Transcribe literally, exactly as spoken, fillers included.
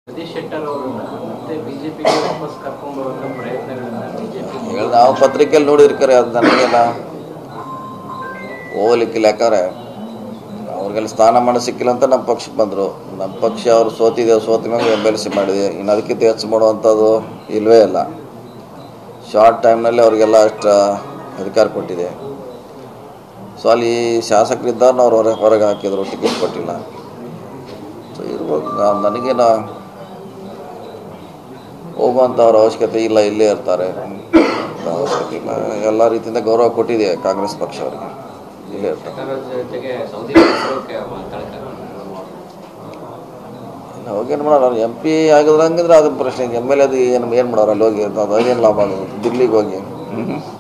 ಜಗದೀಶ್ ಶೆಟ್ಟರ್ ಅವರನ್ನ ಮತ್ತೆ ಬಿಜೆಪಿಗೆ ವಾಪಸ್ ಕರ್ಕೊಂಡು ಬರುವಂತ ಪ್ರಯತ್ನಗಳನ್ನ ಬಿಜೆಪಿ ನಾವು ಪತ್ರಿಕೆಯಲ್ಲಿ ನೋಡಿರ್ತಾರೆ. ಅದು ನನಗೆಲ್ಲ ಹೋಗ್ಲಿಕ್ಕಿಲ್ಲ. ಯಾಕಂದರೆ ಅವ್ರಿಗೆಲ್ಲ ಸ್ಥಾನಮಾನ ಸಿಕ್ಕಿಲ್ಲ ಅಂತ ನಮ್ಮ ಪಕ್ಷಕ್ಕೆ ಬಂದರು. ನಮ್ಮ ಪಕ್ಷ ಅವರು ಸೋತಿದ್ದೇವೆ, ಸೋತ ಮೇಲೆ ಎಮ್ ಎಲ್ ಸಿ ಮಾಡಿದೆ. ಇನ್ನು ಅದಕ್ಕಿಂತ ಹೆಚ್ಚು ಮಾಡುವಂಥದ್ದು ಇಲ್ಲವೇ ಇಲ್ಲ. ಶಾರ್ಟ್ ಟೈಮ್ನಲ್ಲಿ ಅವರಿಗೆಲ್ಲ ಅಷ್ಟು ಅಧಿಕಾರ ಕೊಟ್ಟಿದೆ. ಸೊ ಅಲ್ಲಿ ಶಾಸಕರಿದ್ದಾರನ್ನ ಅವ್ರು ಹೊರಗೆ ಹೊರಗೆ ಹಾಕಿದ್ರು, ಟಿಕೆಟ್ ಕೊಟ್ಟಿಲ್ಲ. ಸೊ ಇರ್ಬೋದು. ನನಗೇನು ಹೋಗುವಂಥವ್ರ ಅವಶ್ಯಕತೆ ಇಲ್ಲ, ಇಲ್ಲೇ ಇರ್ತಾರೆ, ಅವಶ್ಯಕತೆ ಇಲ್ಲ. ಎಲ್ಲ ರೀತಿಯಿಂದ ಗೌರವ ಕೊಟ್ಟಿದೆ ಕಾಂಗ್ರೆಸ್ ಪಕ್ಷ ಅವರಿಗೆ, ಇಲ್ಲೇ ಇರ್ತಾರೆ. ಹೋಗೇನು ಮಾಡೋರು, ಎಂ ಪಿ ಆಗಿದ್ರೆ ಹಂಗಿದ್ರೆ ಅದನ್ನ ಪ್ರಶ್ನೆ. ಎಮ್ ಎಲ್ ಎದು ಏನು ಏನು ಮಾಡೋರು ಅಲ್ಲಿ ಹೋಗಿ, ಅದೇನು ಲಾಭ ಅದು ದಿಲ್ಲಿಗೆ ಹೋಗಿ.